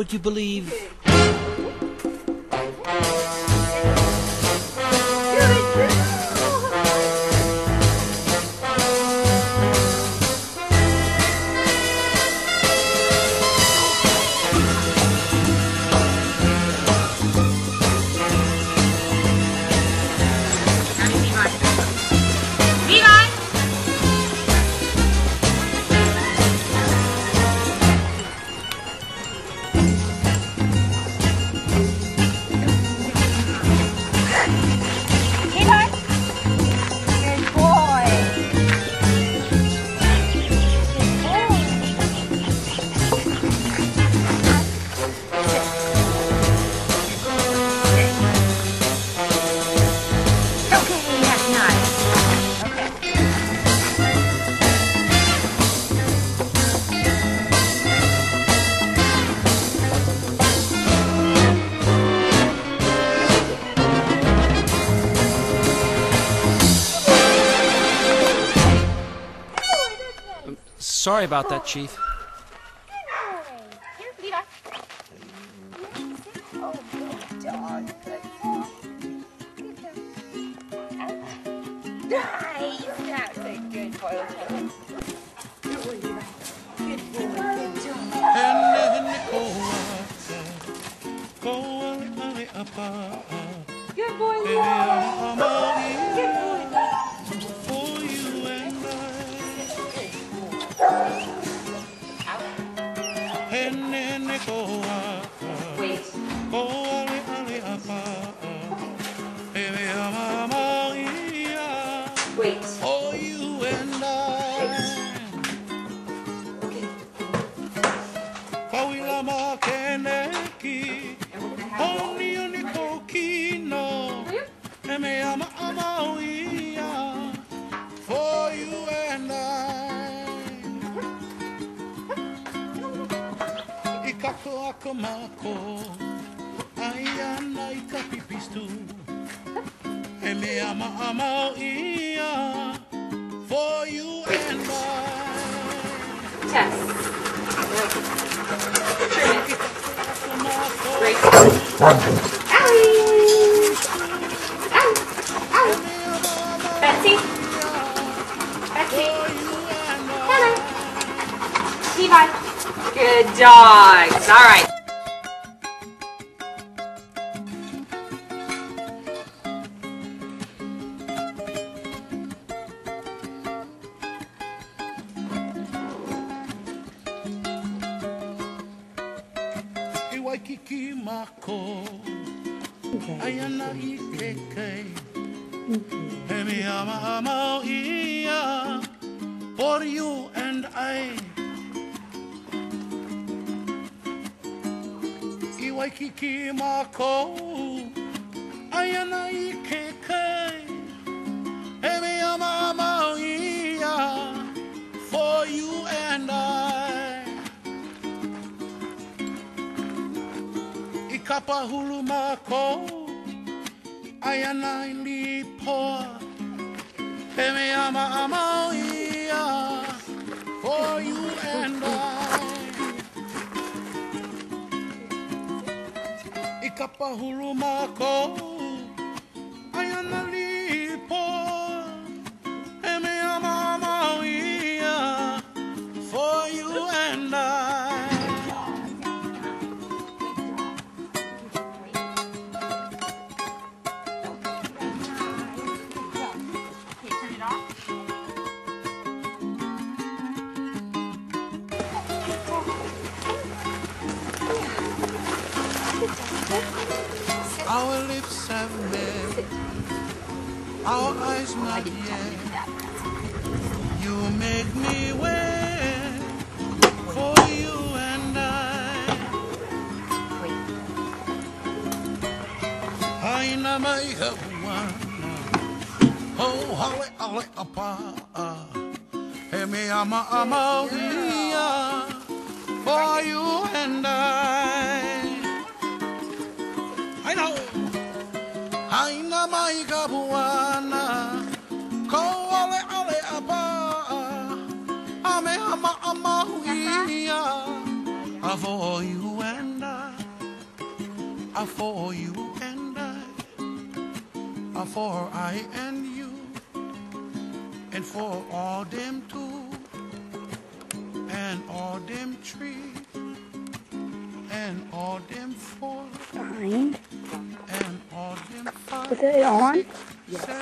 would you believe? Sorry about that, Chief. Here, Levi. Oh, good dog. Good dog. Nice. That's a good boy. Good boy, Levi. Good boy. Good boy, Levi. Good boy. Wait. Wait. For you and I. Okay. Kawilama keneki. Only unikokino. Eme ama amawia. For you and I. Ikako akamako. Ayana ikapipistu. Eme ama amawia. For you and I. Tess. Great. Owie. Ow. Ow. Betsy. Betsy. Hannah. Levi. Good dogs. All right. Waikiki mako ayana ikeke hemi ama ama ia for you and I Waikiki mako ayana ikeke hemi ama ama ia for you and I Kapa hulu mako ayana ilipo Heme ama ama ia for you and I Ikapa hulu mako ayana ilipo Heme ama ama ia for you and I Our lips have met, our eyes not yet. You make me wait for you and I. Haina mai hawana, ho hale ale apa. He me ama ama ia for you and I. I know. Haina mai kabuana, ko ale ale apa, ame ama ama huia, for you and I. for you and I, for I and you, and for all them too, and all them trees, and all them four, Fine. and all them five. Put it on. Six,